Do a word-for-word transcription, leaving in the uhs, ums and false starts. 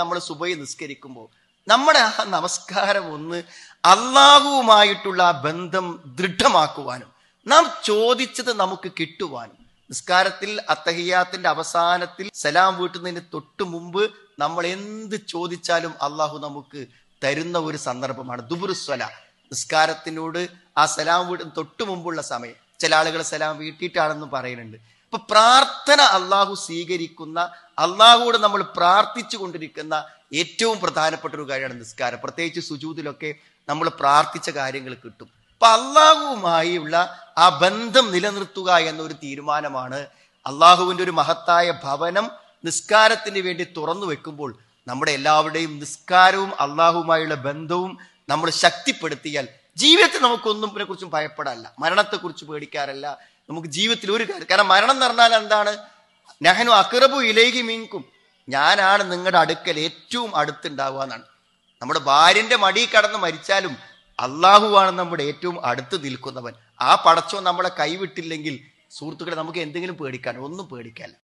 നമ്മൾ സുബഹി നിസ്കരിക്കുമ്പോൾ നമ്മുടെ ആ നമസ്കാരം ഒന്ന് അള്ളാഹുവുമായിട്ടുള്ള ആ ബന്ധം ദൃഢമാക്കുവാനും നാം ചോദിച്ചത് നമുക്ക് കിട്ടുവാനും, നിസ്കാരത്തിൽ അത്തഹിയാത്തിന്റെ അവസാനത്തിൽ സലാം വീട്ടുന്നതിന് തൊട്ട് മുമ്പ് നമ്മൾ എന്ത് ചോദിച്ചാലും അള്ളാഹു നമുക്ക് തരുന്ന ഒരു സന്ദർഭമാണ് ദുബുറുസ്വല. നിസ്കാരത്തിനോട് ആ സലാം വീട്ടിന് തൊട്ട് മുമ്പുള്ള സമയം, ചില ആളുകൾ സലാം വീട്ടിയിട്ടാണെന്ന് പറയുന്നുണ്ട്. അപ്പൊ പ്രാർത്ഥന അള്ളാഹു സ്വീകരിക്കുന്ന, അള്ളാഹുവോട് നമ്മൾ പ്രാർത്ഥിച്ചു കൊണ്ടിരിക്കുന്ന ഏറ്റവും പ്രധാനപ്പെട്ട ഒരു കാര്യമാണ് നിസ്കാരം. പ്രത്യേകിച്ച് സുജൂദിലൊക്കെ നമ്മൾ പ്രാർത്ഥിച്ച കാര്യങ്ങൾ കിട്ടും. അപ്പൊ അള്ളാഹുവുമായുള്ള ആ ബന്ധം നിലനിർത്തുക എന്നൊരു തീരുമാനമാണ് അള്ളാഹുവിന്റെ ഒരു മഹത്തായ ഭവനം നിസ്കാരത്തിന് വേണ്ടി തുറന്നു വെക്കുമ്പോൾ നമ്മുടെ എല്ലാവരുടെയും നിസ്കാരവും അള്ളാഹുവുമായുള്ള ബന്ധവും നമ്മൾ ശക്തിപ്പെടുത്തിയാൽ ജീവിതത്തിൽ നമുക്കൊന്നിനെ കുറിച്ചും ഭയപ്പെടാറില്ല, മരണത്തെക്കുറിച്ച് പേടിക്കാറില്ല. നമുക്ക് ജീവിതത്തിൽ ഒരു കാര്യം, കാരണം മരണം എന്ന് പറഞ്ഞാൽ എന്താണ്? നഹ്നു അഖ്റബു ഇലൈഹി മിൻകും, ഞാനാണ് നിങ്ങളുടെ അടുക്കൽ ഏറ്റവും അടുത്തുണ്ടാവുക എന്നാണ്. നമ്മുടെ ഭാര്യന്റെ മടി കടന്ന് മരിച്ചാലും അള്ളാഹുവാണ് നമ്മുടെ ഏറ്റവും അടുത്ത് നിൽക്കുന്നവൻ. ആ പടച്ചോൻ നമ്മളെ കൈവിട്ടില്ലെങ്കിൽ സുഹൃത്തുക്കളെ നമുക്ക് എന്തെങ്കിലും പേടിക്കാൻ ഒന്നും പേടിക്കാനില്ല.